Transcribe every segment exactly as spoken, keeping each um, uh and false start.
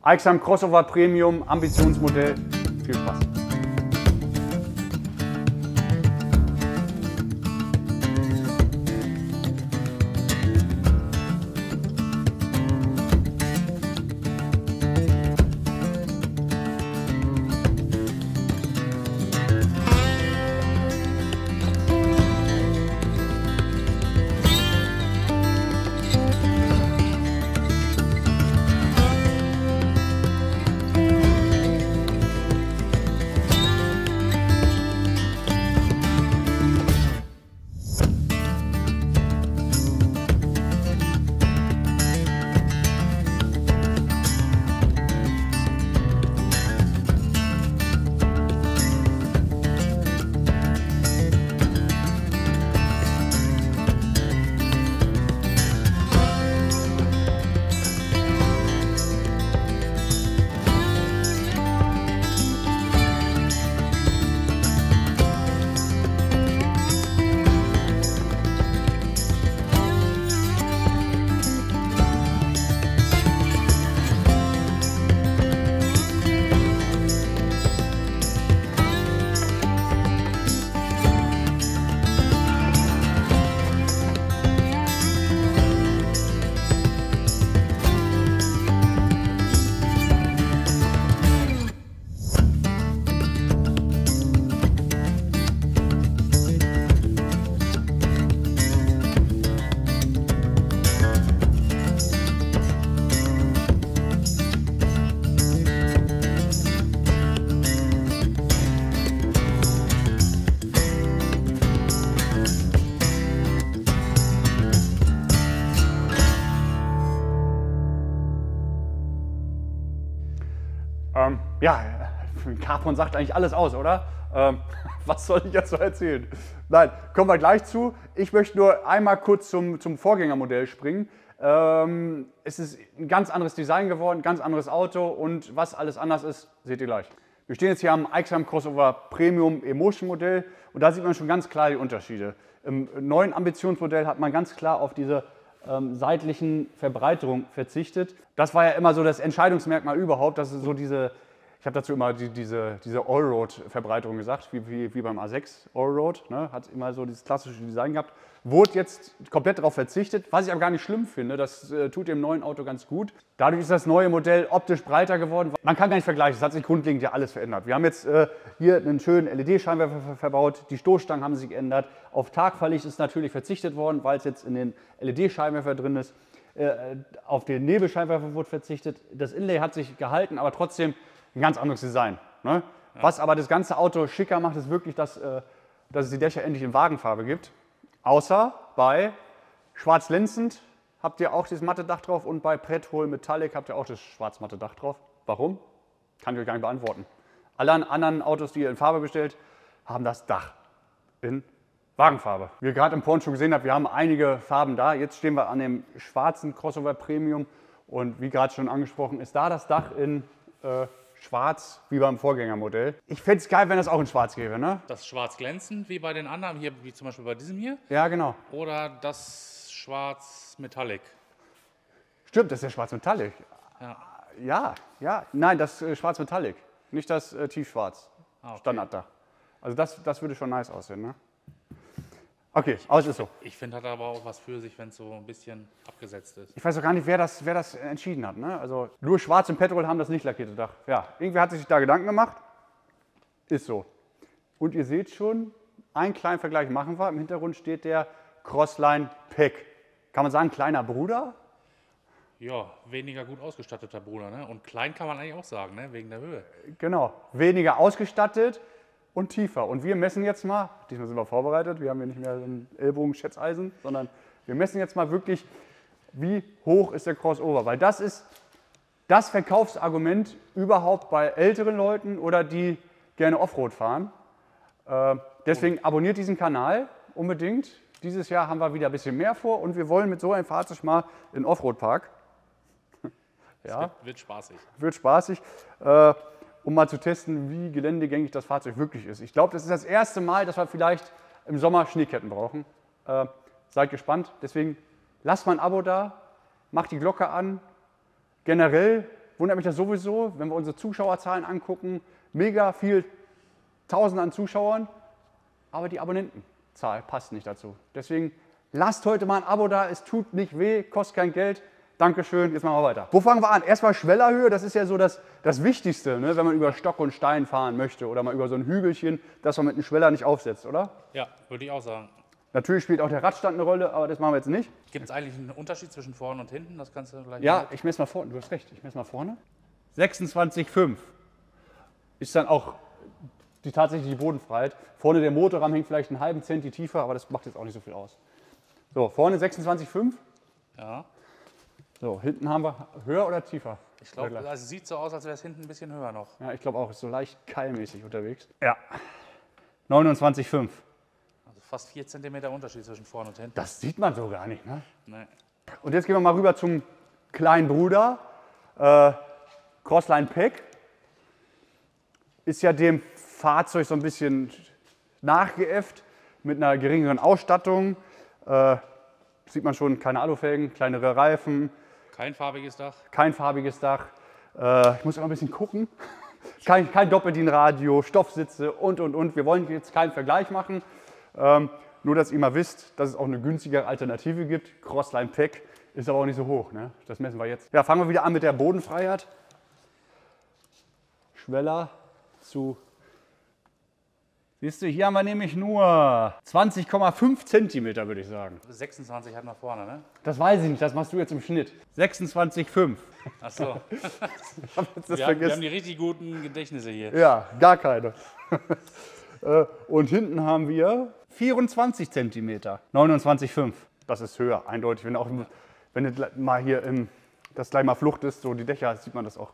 Aixam Crossover Premium, Ambitionsmodell. Viel Spaß. Ähm, ja, Capron sagt eigentlich alles aus, oder? Ähm, was soll ich jetzt so erzählen? Nein, kommen wir gleich zu. Ich möchte nur einmal kurz zum, zum Vorgängermodell springen. Ähm, es ist ein ganz anderes Design geworden, ein ganz anderes Auto und was alles anders ist, seht ihr gleich. Wir stehen jetzt hier am Aixam Crossover Premium Emotion Modell und da sieht man schon ganz klar die Unterschiede. Im neuen Ambitionsmodell hat man ganz klar auf diese ähm, seitlichen Verbreiterung verzichtet. Das war ja immer so das Entscheidungsmerkmal überhaupt, dass es so diese, ich habe dazu immer die, diese, diese Allroad-Verbreiterung gesagt, wie, wie, wie beim A sechs Allroad, ne? Hat immer so dieses klassische Design gehabt. Wurde jetzt komplett darauf verzichtet, was ich aber gar nicht schlimm finde, das äh, tut dem neuen Auto ganz gut. Dadurch ist das neue Modell optisch breiter geworden. Man kann gar nicht vergleichen, es hat sich grundlegend ja alles verändert. Wir haben jetzt äh, hier einen schönen L E D-Scheinwerfer verbaut, die Stoßstangen haben sich geändert. Auf Tagfahrlicht ist natürlich verzichtet worden, weil es jetzt in den L E D-Scheinwerfer drin ist. Äh, auf den Nebelscheinwerfer wurde verzichtet. Das Inlay hat sich gehalten, aber trotzdem ein ganz anderes Design. Ne? Ja. Was aber das ganze Auto schicker macht, ist wirklich, dass, äh, dass es die Dächer endlich in Wagenfarbe gibt. Außer bei schwarz glänzend habt ihr auch dieses matte Dach drauf und bei Petrol Metallic habt ihr auch das schwarz-matte Dach drauf. Warum? Kann ich euch gar nicht beantworten. Alle anderen Autos, die ihr in Farbe bestellt, haben das Dach in Wagenfarbe. Wie ihr gerade im Porn schon gesehen habt, wir haben einige Farben da. Jetzt stehen wir an dem schwarzen Crossover Premium und wie gerade schon angesprochen, ist da das Dach in äh, schwarz wie beim Vorgängermodell. Ich fände es geil, wenn das auch in schwarz gäbe, ne? Das schwarz glänzend wie bei den anderen, hier wie zum Beispiel bei diesem hier? Ja, genau. Oder das schwarz Metallic? Stimmt, das ist ja schwarz Metallic. Ja, ja, ja. Nein, das äh, schwarz Metallic, nicht das äh, tiefschwarz. Ah, okay. Standarddach. Also das, das würde schon nice aussehen, ne? Okay, aus ist so. Ich finde, hat aber auch was für sich, wenn es so ein bisschen abgesetzt ist. Ich weiß auch gar nicht, wer das, wer das entschieden hat. Ne? Also nur Schwarz und Petrol haben das nicht lackierte Dach. Ja, irgendwer hat sich da Gedanken gemacht. Ist so. Und ihr seht schon, einen kleinen Vergleich machen wir. Im Hintergrund steht der Crossline Pack. Kann man sagen, kleiner Bruder? Ja, weniger gut ausgestatteter Bruder. Ne? Und klein kann man eigentlich auch sagen, ne? Wegen der Höhe. Genau, weniger ausgestattet und tiefer. Und wir messen jetzt mal, diesmal sind wir vorbereitet, wir haben hier nicht mehr so ein Ellbogen-Schätzeisen, sondern wir messen jetzt mal wirklich, wie hoch ist der Crossover. Weil das ist das Verkaufsargument überhaupt bei älteren Leuten oder die gerne Offroad fahren. Äh, deswegen abonniert diesen Kanal unbedingt. Dieses Jahr haben wir wieder ein bisschen mehr vor und wir wollen mit so einem Fahrzeug mal in den Offroad-Park. Ja. Wird, wird spaßig. Wird spaßig. Äh, um mal zu testen, wie geländegängig das Fahrzeug wirklich ist. Ich glaube, das ist das erste Mal, dass wir vielleicht im Sommer Schneeketten brauchen. Äh, seid gespannt. Deswegen lasst mal ein Abo da, macht die Glocke an. Generell wundert mich das sowieso, wenn wir unsere Zuschauerzahlen angucken. Mega viel, Tausende an Zuschauern, aber die Abonnentenzahl passt nicht dazu. Deswegen lasst heute mal ein Abo da, es tut nicht weh, kostet kein Geld. Dankeschön, jetzt machen wir weiter. Wo fangen wir an? Erstmal Schwellerhöhe, das ist ja so das, das Wichtigste, ne? Wenn man über Stock und Stein fahren möchte oder mal über so ein Hügelchen, dass man mit einem Schweller nicht aufsetzt, oder? Ja, würde ich auch sagen. Natürlich spielt auch der Radstand eine Rolle, aber das machen wir jetzt nicht. Gibt es eigentlich einen Unterschied zwischen vorne und hinten? Das kannst du gleich Ja, mal- ich messe mal vorne, du hast recht, ich messe mal vorne. sechsundzwanzig Komma fünf ist dann auch die tatsächliche Bodenfreiheit. Vorne der Motorrahmen hängt vielleicht einen halben Zenti tiefer, aber das macht jetzt auch nicht so viel aus. So, vorne sechsundzwanzig Komma fünf. Ja. So, hinten haben wir höher oder tiefer? Ich glaube, also es sieht so aus, als wäre es hinten ein bisschen höher noch. Ja, ich glaube auch, ist so leicht keilmäßig unterwegs. Ja, neunundzwanzig Komma fünf. Also fast vier Zentimeter Unterschied zwischen vorne und hinten. Das sieht man so gar nicht, ne? Nee. Und jetzt gehen wir mal rüber zum kleinen Bruder. Äh, Crossline Pack ist ja dem Fahrzeug so ein bisschen nachgeäfft mit einer geringeren Ausstattung. Äh, sieht man schon, keine Alufelgen, kleinere Reifen, Kein farbiges Dach. kein farbiges Dach. Äh, ich muss immer ein bisschen gucken. Kein, kein Doppeldienradio, Stoffsitze und, und, und. Wir wollen jetzt keinen Vergleich machen. Ähm, nur, dass ihr mal wisst, dass es auch eine günstigere Alternative gibt. Crossline Pack ist aber auch nicht so hoch. Ne? Das messen wir jetzt. Ja, fangen wir wieder an mit der Bodenfreiheit. Schweller zu. Siehst du, hier haben wir nämlich nur zwanzig Komma fünf Zentimeter, würde ich sagen. sechsundzwanzig hat nach vorne, ne? Das weiß ich nicht, das machst du jetzt im Schnitt. sechsundzwanzig Komma fünf. Ach so. Ich hab jetzt das Wir haben, wir vergessen. haben die richtig guten Gedächtnisse hier. Ja, gar keine. Äh, Und hinten haben wir vierundzwanzig Zentimeter, neunundzwanzig Komma fünf. Das ist höher, eindeutig. Wenn, auch, wenn du gleich mal hier im, das gleich mal Flucht ist, so die Dächer, sieht man das auch.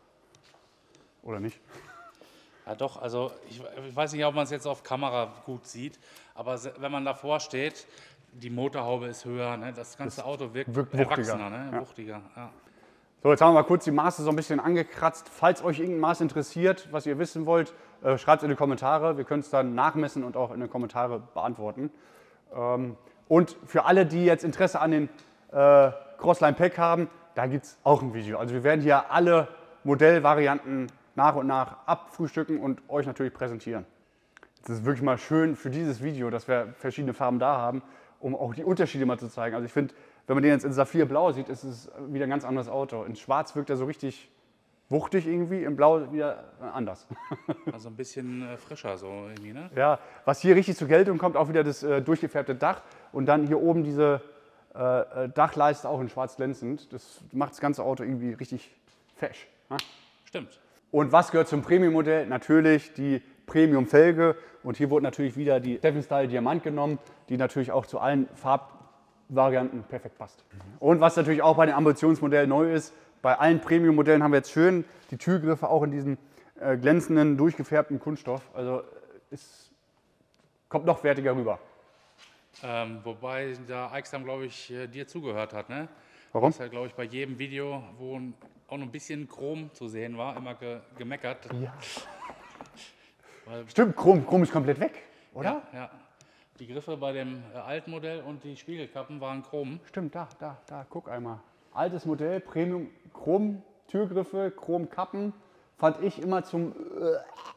Oder nicht? Ja doch, also ich, ich weiß nicht, ob man es jetzt auf Kamera gut sieht, aber se- wenn man davor steht, die Motorhaube ist höher, ne? Das ganze Auto wirkt, wirkt wuchtiger, erwachsener, ne? ja. Wuchtiger. Ja. So, jetzt haben wir mal kurz die Maße so ein bisschen angekratzt. Falls euch irgendein Maß interessiert, was ihr wissen wollt, äh, schreibt es in die Kommentare. Wir können es dann nachmessen und auch in den Kommentare beantworten. Ähm, und für alle, die jetzt Interesse an den äh, Crossline Pack haben, da gibt es auch ein Video. Also wir werden hier alle Modellvarianten nach und nach abfrühstücken und euch natürlich präsentieren. Es ist wirklich mal schön für dieses Video, dass wir verschiedene Farben da haben, um auch die Unterschiede mal zu zeigen. Also ich finde, wenn man den jetzt in Saphirblau sieht, ist es wieder ein ganz anderes Auto. In Schwarz wirkt er so richtig wuchtig irgendwie, in Blau wieder anders. Also ein bisschen äh, frischer so irgendwie, ne? Ja, was hier richtig zur Geltung kommt, auch wieder das äh, durchgefärbte Dach und dann hier oben diese äh, äh, Dachleiste auch in schwarz glänzend. Das macht das ganze Auto irgendwie richtig fesch. Ne? Stimmt. Und was gehört zum Premium-Modell? Natürlich die Premium-Felge. Und hier wurde natürlich wieder die Seven Style Diamant genommen, die natürlich auch zu allen Farbvarianten perfekt passt. Und was natürlich auch bei den Ambitionsmodellen neu ist, bei allen Premium-Modellen haben wir jetzt schön die Türgriffe auch in diesem äh, glänzenden, durchgefärbten Kunststoff. Also es kommt noch wertiger rüber. Ähm, wobei da Eichsam, glaube ich, äh, dir zugehört hat, ne? Warum? Das hat, glaube ich, bei jedem Video, wo ein, auch noch ein bisschen Chrom zu sehen war, immer ge gemeckert. Ja. Weil, Stimmt, Chrom, Chrom ist komplett weg, oder? Ja, ja. Die Griffe bei dem äh, alten Modell und die Spiegelkappen waren Chrom. Stimmt, da, da, da, guck einmal. Altes Modell, Premium, Chrom-Türgriffe, Chrom-Kappen, fand ich immer zum äh,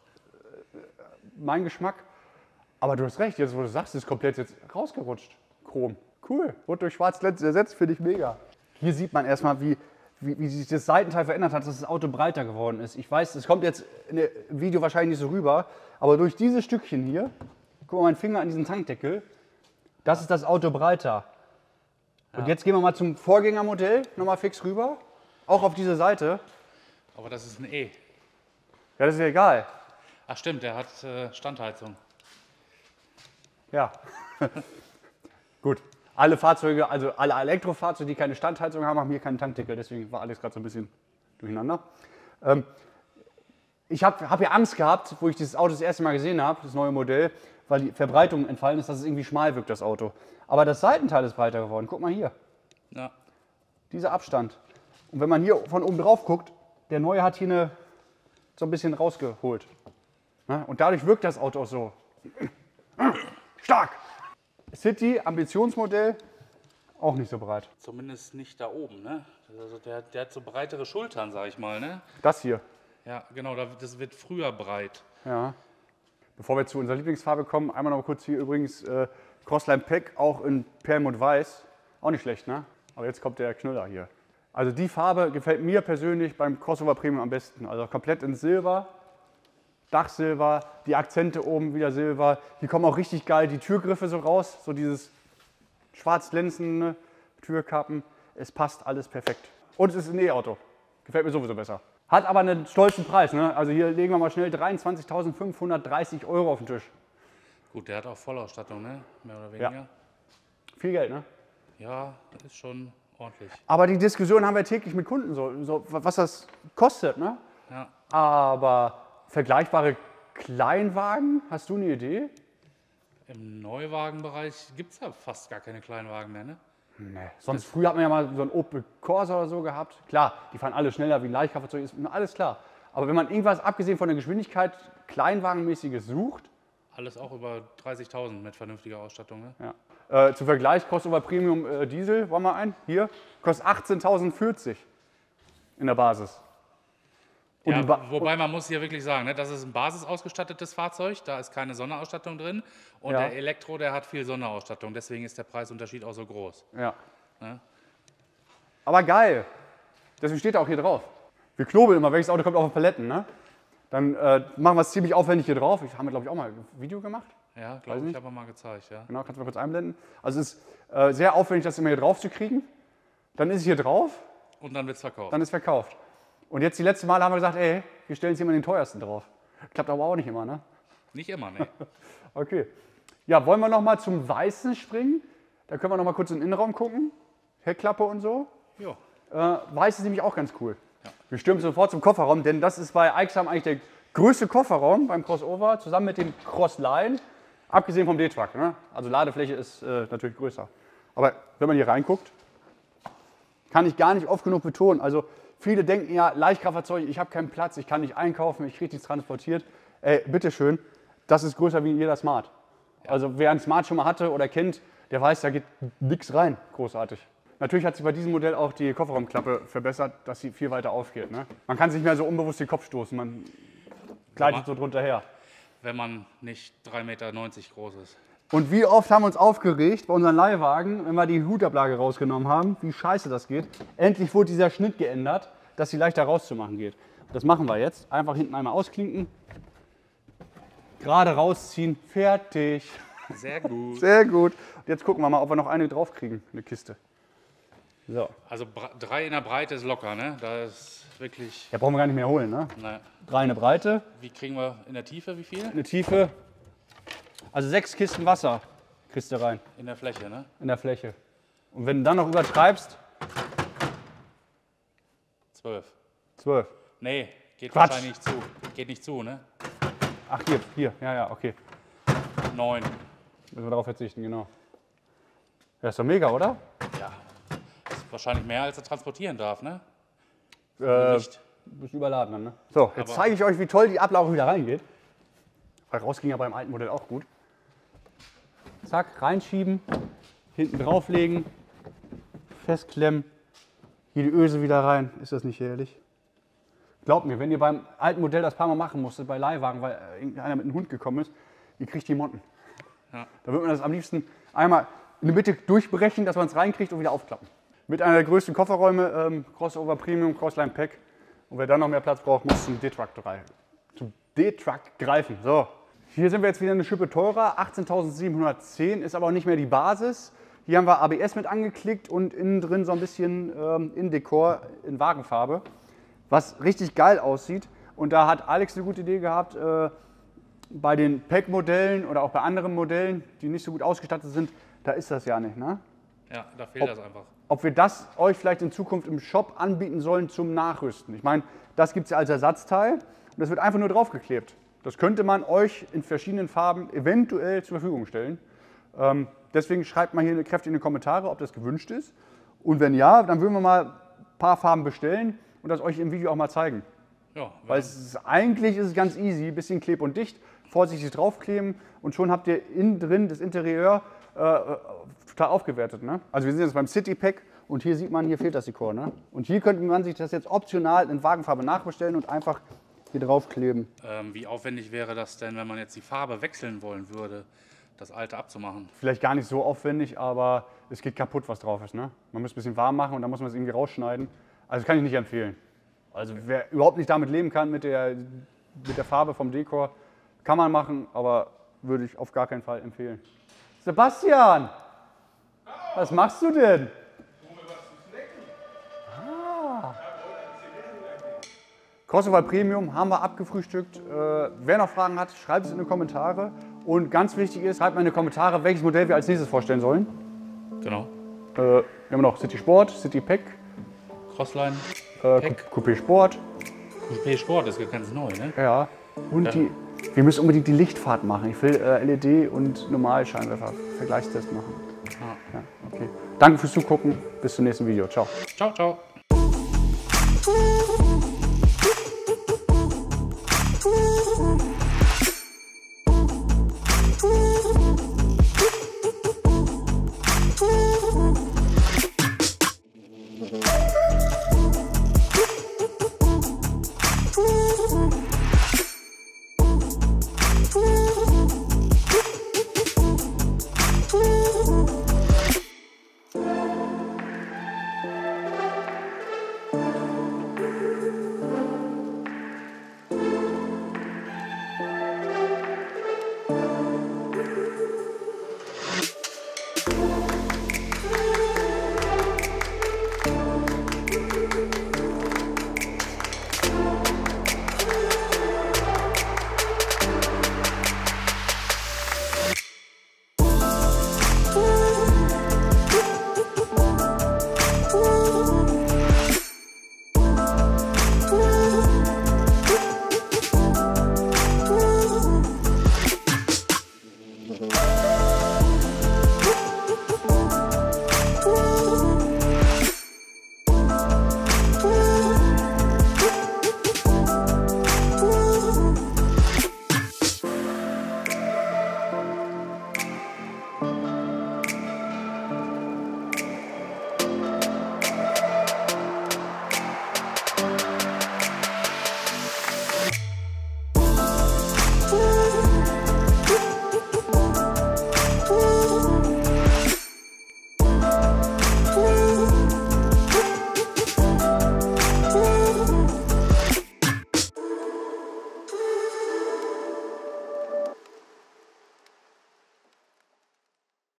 mein Geschmack. Aber du hast recht, jetzt wo du sagst, ist komplett jetzt rausgerutscht. Chrom. Cool. Wurde durch Schwarz-Glänz ersetzt, finde ich mega. Hier sieht man erstmal, wie, wie, wie sich das Seitenteil verändert hat, dass das Auto breiter geworden ist. Ich weiß, es kommt jetzt in dem Video wahrscheinlich nicht so rüber, aber durch diese Stückchen hier, guck mal, mein Finger an diesen Tankdeckel, das ist das Auto breiter. Und jetzt gehen wir mal zum Vorgängermodell, nochmal fix rüber, auch auf diese Seite. Aber das ist ein E. Ja, das ist ja egal. Ach stimmt, der hat äh, Standheizung. Ja. Gut. Alle Fahrzeuge, also alle Elektrofahrzeuge, die keine Standheizung haben, haben hier keinen Tankdeckel. Deswegen war alles gerade so ein bisschen durcheinander. Ähm, ich habe hab ja Angst gehabt, wo ich dieses Auto das erste Mal gesehen habe, das neue Modell, weil die Verbreitung entfallen ist, dass es irgendwie schmal wirkt, das Auto. Aber das Seitenteil ist breiter geworden. Guck mal hier. Ja. Dieser Abstand. Und wenn man hier von oben drauf guckt, der neue hat hier eine, so ein bisschen rausgeholt. Ne? Und dadurch wirkt das Auto auch so stark. City, Ambitionsmodell, Auch nicht so breit. Zumindest nicht da oben, ne? Also der, der hat so breitere Schultern, sag ich mal, ne? Das hier. Ja, genau, das wird früher breit. Ja. Bevor wir zu unserer Lieblingsfarbe kommen, einmal noch kurz hier übrigens äh, Crossline Pack, auch in Perlmutt Weiß. Auch nicht schlecht, ne? Aber jetzt kommt der Knüller hier. Also die Farbe gefällt mir persönlich beim Crossover Premium am besten. Also komplett in Silber, Dachsilber, die Akzente oben wieder Silber. Hier kommen auch richtig geil die Türgriffe so raus, so dieses schwarz glänzende Türkappen. Es passt alles perfekt. Und es ist ein E-Auto. Gefällt mir sowieso besser. Hat aber einen stolzen Preis, ne? Also hier legen wir mal schnell dreiundzwanzigtausendfünfhundertdreißig Euro auf den Tisch. Gut, der hat auch Vollausstattung, ne? Mehr oder weniger. Ja. Viel Geld, ne? Ja, das ist schon ordentlich. Aber die Diskussion haben wir täglich mit Kunden, so, so was das kostet, ne? Ja. Aber vergleichbare Kleinwagen, hast du eine Idee? Im Neuwagenbereich gibt es ja fast gar keine Kleinwagen mehr, ne? Nee. Sonst früher hat man ja mal so einen Opel Corsa oder so gehabt. Klar, die fahren alle schneller wie ein Leichtkraftfahrzeug, ist mir alles klar. Aber wenn man irgendwas, abgesehen von der Geschwindigkeit, Kleinwagenmäßiges sucht. Alles auch über dreißigtausend mit vernünftiger Ausstattung, ne? Ja. Äh, zum Vergleich, Crossover Premium äh, Diesel, wollen wir ein? Hier, kostet achtzehntausendvierzig in der Basis. Und Ja, die Ba- wobei man muss hier wirklich sagen, ne, das ist ein basisausgestattetes Fahrzeug, da ist keine Sonderausstattung drin. Und Ja. der Elektro, der hat viel Sonderausstattung, deswegen ist der Preisunterschied auch so groß. Ja. Ne? Aber geil. Deswegen steht er auch hier drauf. Wir knobeln immer, welches Auto kommt auf die Paletten, ne? Dann äh, machen wir es ziemlich aufwendig hier drauf. Ich habe mir, glaube ich, auch mal ein Video gemacht. Ja, Weiß glaube ich, nicht. habe mal gezeigt, ja. Genau, kannst du mal kurz einblenden. Also es ist äh, sehr aufwendig, das immer hier drauf zu kriegen. Dann ist es hier drauf, Und dann wird es verkauft. dann ist verkauft. Und jetzt die letzte Mal haben wir gesagt, ey, wir stellen jetzt hier mal den teuersten drauf. Klappt aber auch nicht immer, ne? Nicht immer, ne? Okay. Ja, wollen wir noch mal zum Weißen springen? Da können wir noch mal kurz in den Innenraum gucken. Heckklappe und so. Jo. Äh, Weiß ist nämlich auch ganz cool. Ja. Wir stürmen sofort zum Kofferraum, denn das ist bei Aixam eigentlich der größte Kofferraum beim Crossover, zusammen mit dem Crossline, abgesehen vom D-Truck. Ne? Also Ladefläche ist äh, natürlich größer. Aber wenn man hier reinguckt, kann ich gar nicht oft genug betonen. Also viele denken ja, Leichtkraftfahrzeug, ich habe keinen Platz, ich kann nicht einkaufen, ich kriege nichts transportiert. Ey, bitteschön, das ist größer wie jeder Smart. Ja. Also wer ein Smart schon mal hatte oder kennt, der weiß, da geht nichts rein, großartig. Natürlich hat sich bei diesem Modell auch die Kofferraumklappe verbessert, dass sie viel weiter aufgeht. Ne? Man kann sich nicht mehr so unbewusst den Kopf stoßen, man gleitet so drunter her. Wenn man nicht drei Meter neunzig groß ist. Und wie oft haben wir uns aufgeregt bei unseren Leihwagen, wenn wir die Hutablage rausgenommen haben, wie scheiße das geht. Endlich wurde dieser Schnitt geändert, dass sie leichter rauszumachen geht. Das machen wir jetzt. Einfach hinten einmal ausklinken, gerade rausziehen, fertig. Sehr gut. Sehr gut. Und jetzt gucken wir mal, ob wir noch eine drauf kriegen, eine Kiste. So. Also drei in der Breite ist locker, ne? Da ist wirklich. Ja, brauchen wir gar nicht mehr holen, ne? Ne. Drei in der Breite, Wie kriegen wir in der Tiefe wie viel? eine Tiefe. Also sechs Kisten Wasser kriegst du rein In der Fläche, ne? in der Fläche. Und wenn du dann noch übertreibst, Zwölf. zwölf. Nee, geht Quatsch. wahrscheinlich nicht zu. Geht nicht zu, ne? Ach, hier, hier, ja, ja, okay. Neun. Müssen wir darauf verzichten, genau. Ja, ist doch mega, oder? Ja. Ist wahrscheinlich mehr, als er transportieren darf, ne? Äh, Nicht. bisschen überladen dann, ne? So, jetzt Aber- zeige ich euch, wie toll die Ablaufe wieder reingeht. Weil raus ging ja beim alten Modell auch gut. Zack, reinschieben, hinten drauflegen, festklemmen, hier die Öse wieder rein. Ist das nicht herrlich? Glaubt mir, wenn ihr beim alten Modell das paar Mal machen musstet, bei Leihwagen, weil äh, irgendeiner mit einem Hund gekommen ist, ihr kriegt die Motten. Ja. Da wird man das am liebsten einmal in die Mitte durchbrechen, dass man es reinkriegt und wieder aufklappen. Mit einer der größten Kofferräume, ähm, Crossover Premium, Crossline Pack. Und wer dann noch mehr Platz braucht, muss zum D-Truck zum D-Truck greifen. So, hier sind wir jetzt wieder eine Schippe teurer, achtzehntausendsiebenhundertzehn, ist aber auch nicht mehr die Basis. Hier haben wir A B S mit angeklickt und innen drin so ein bisschen ähm, Innendekor in Wagenfarbe, was richtig geil aussieht. Und da hat Alex eine gute Idee gehabt, äh, bei den Pack-Modellen oder auch bei anderen Modellen, die nicht so gut ausgestattet sind, da ist das ja nicht, ne? Ja, da fehlt das einfach. Ob wir das euch vielleicht in Zukunft im Shop anbieten sollen zum Nachrüsten. Ich meine, das gibt es ja als Ersatzteil und das wird einfach nur draufgeklebt. Das könnte man euch in verschiedenen Farben eventuell zur Verfügung stellen. Ähm, deswegen schreibt mal hier kräftig in die Kommentare, ob das gewünscht ist. Und wenn ja, dann würden wir mal ein paar Farben bestellen und das euch im Video auch mal zeigen. Ja, Weil es ist, eigentlich ist es ganz easy, ein bisschen kleb und dicht, vorsichtig draufkleben und schon habt ihr innen drin das Interieur äh, total aufgewertet. Ne? Also wir sind jetzt beim City Pack und hier sieht man, hier fehlt das Dekor. Ne? Und hier könnte man sich das jetzt optional in Wagenfarbe nachbestellen und einfach hier draufkleben. Ähm, wie aufwendig wäre das denn, wenn man jetzt die Farbe wechseln wollen würde, das alte abzumachen? Vielleicht gar nicht so aufwendig, aber es geht kaputt, was drauf ist. Ne? Man muss ein bisschen warm machen und dann muss man es irgendwie rausschneiden. Also das kann ich nicht empfehlen. Also wer überhaupt nicht damit leben kann, mit der, mit der Farbe vom Dekor, kann man machen, aber würde ich auf gar keinen Fall empfehlen. Sebastian, was machst du denn? Ah. Crossover Premium haben wir abgefrühstückt. Äh, wer noch Fragen hat, schreibt es in die Kommentare. Und ganz wichtig ist, schreibt mal in die Kommentare, welches Modell wir als nächstes vorstellen sollen. Genau. Äh, wir haben noch City Sport, City Pack, Crossline, äh, Pack. Coupé Sport. Coupé Sport ist ja ganz neu, ne? Ja. Und Ja. die, wir müssen unbedingt die Lichtfahrt machen. Ich will äh, L E D und Normalscheinwerfer Vergleichstest machen. Ah. Ja, okay. Danke fürs Zugucken. Bis zum nächsten Video. Ciao. Ciao, ciao. Thank you.